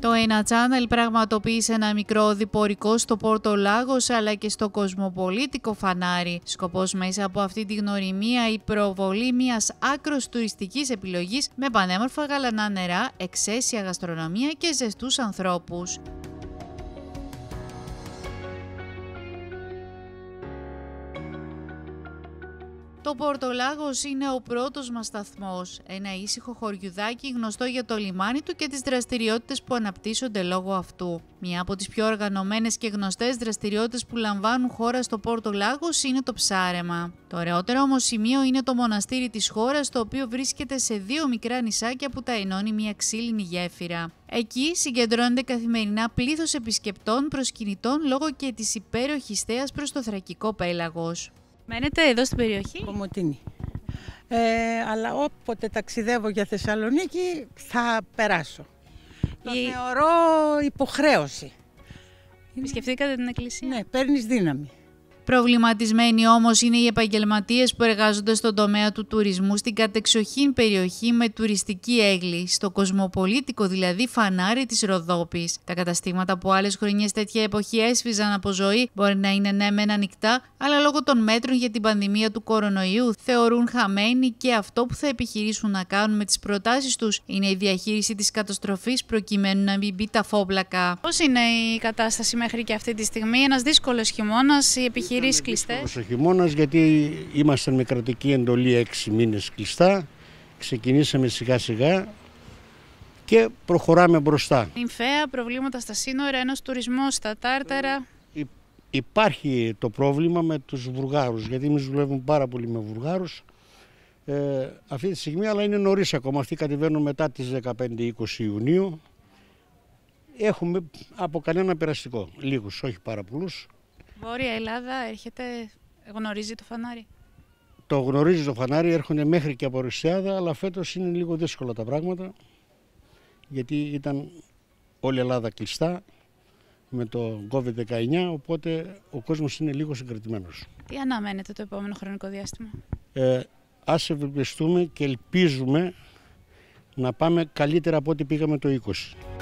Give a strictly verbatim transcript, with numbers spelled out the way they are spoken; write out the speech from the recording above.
Το ένα Channel πραγματοποίησε ένα μικρό οδηπορικό στο Πόρτο Λάγος αλλά και στο κοσμοπολίτικο φανάρι. Σκοπός μέσα από αυτή τη γνωριμία η προβολή μιας άκρος τουριστικής επιλογής με πανέμορφα γαλανά νερά, εξαίσια γαστρονομία και ζεστούς ανθρώπους. Το Πόρτο Λάγος είναι ο πρώτος μας σταθμός, ένα ήσυχο χωριουδάκι γνωστό για το λιμάνι του και τις δραστηριότητες που αναπτύσσονται λόγω αυτού. Μια από τις πιο οργανωμένες και γνωστές δραστηριότητες που λαμβάνουν χώρα στο Πόρτο Λάγος είναι το ψάρεμα. Το ωραιότερο όμως σημείο είναι το μοναστήρι της χώρας, το οποίο βρίσκεται σε δύο μικρά νησάκια που τα ενώνει μια ξύλινη γέφυρα. Εκεί συγκεντρώνεται καθημερινά πλήθος επισκεπτών προσκυνητών λόγω και της υπέροχης θέας προς το θρακικό πέλαγος. Μένετε εδώ στην περιοχή? Κομοτηνή. Ε, αλλά όποτε ταξιδεύω για Θεσσαλονίκη θα περάσω. Το Η... θεωρώ υποχρέωση. Επισκεφτήκατε την εκκλησία? Ναι, παίρνεις δύναμη. Προβληματισμένοι όμως είναι οι επαγγελματίες που εργάζονται στον τομέα του τουρισμού στην κατεξοχήν περιοχή με τουριστική έγκλη, στο κοσμοπολίτικο δηλαδή φανάρι της Ροδόπης. Τα καταστήματα που άλλες χρονιές τέτοια εποχή έσφιζαν από ζωή μπορεί να είναι ναι μεν ανοιχτά, αλλά λόγω των μέτρων για την πανδημία του κορονοϊού θεωρούν χαμένοι και αυτό που θα επιχειρήσουν να κάνουν με τις προτάσεις τους είναι η διαχείριση της καταστροφής προκειμένου να μην μπει ταφόπλακα. Πώς είναι η κατάσταση μέχρι και αυτή τη στιγμή? Ένας δύσκολος χειμώνας, η επιχείρηση Ο χειμώνας, γιατί ήμασταν με κρατική εντολή έξι μήνες κλειστά, ξεκινήσαμε σιγά σιγά και προχωράμε μπροστά. Νυμφαία, προβλήματα στα σύνορα, ένας τουρισμός στα Τάρταρα. Υ, υπάρχει το πρόβλημα με τους Βουλγάρους, γιατί εμείς δουλεύουμε πάρα πολύ με Βουλγάρους ε, αυτή τη στιγμή, αλλά είναι νωρίς ακόμα. Αυτοί κατεβαίνουν μετά τις δεκαπέντε είκοσι Ιουνίου. Έχουμε από κανένα περαστικό, λίγους, όχι πάρα πολλούς. Βόρεια Ελλάδα έρχεται, γνωρίζει το φανάρι? Το γνωρίζει το φανάρι, έρχονται μέχρι και από Ρωσιάδα, αλλά φέτος είναι λίγο δύσκολα τα πράγματα, γιατί ήταν όλη η Ελλάδα κλειστά με το κόβιντ δεκαεννιά, οπότε ο κόσμος είναι λίγο συγκρατημένος. Τι αναμένετε το επόμενο χρονικό διάστημα? Ε, ας ευελπιστούμε και ελπίζουμε να πάμε καλύτερα από ό,τι πήγαμε το είκοσι.